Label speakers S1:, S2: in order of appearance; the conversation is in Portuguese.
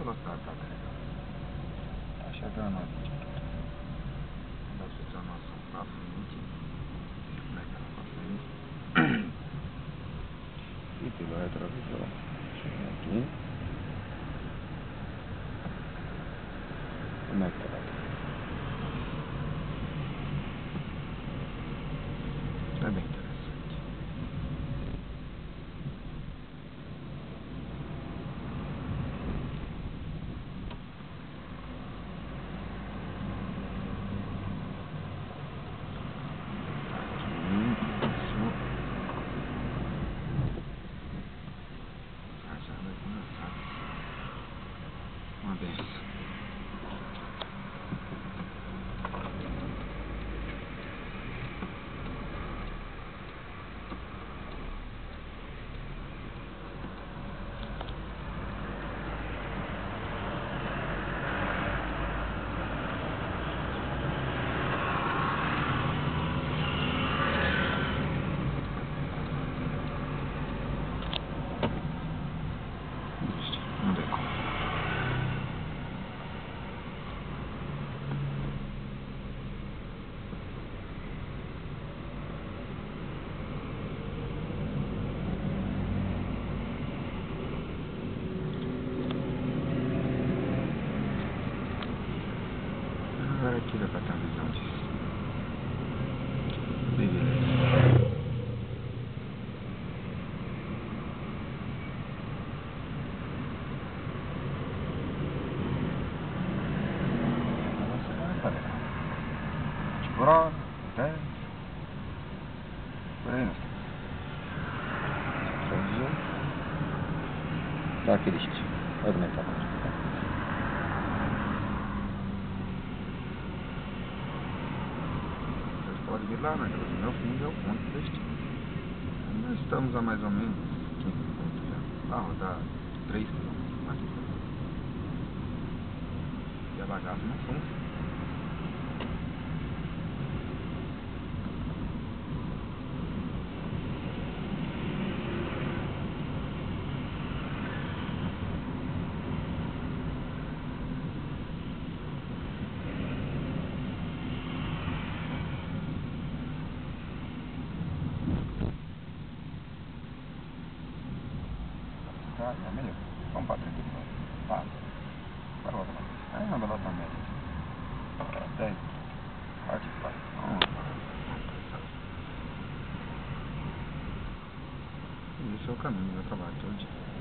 S1: velocidade tá carregando.
S2: Tá chegando ali.
S1: Dá pra você ter uma noção pra frente. Como é que ela pra frente.
S2: E pelo retrovisor. Chega aqui. Como é que tá?
S1: É bem interessante. Uma benção. Não tem como. Agora aqui dá pra ter uma visão disso. Beleza.
S2: Por hora, 10. Por aí, né? Dá aquele estilo. Olha como é que tá.
S1: Vocês podem vir lá, né? Meu fim é o ponto de destino. Nós estamos a mais ou menos 15 minutos já. Vai rodar 3 quilômetros mais. E a bagaça não são assim.
S2: Tá, é melhor. Vamos pra 30 minutos. Tá. Vai rodar mais. Aí anda lá também. 10. Vai de paz.
S1: Esse é o caminho do meu trabalho todo dia.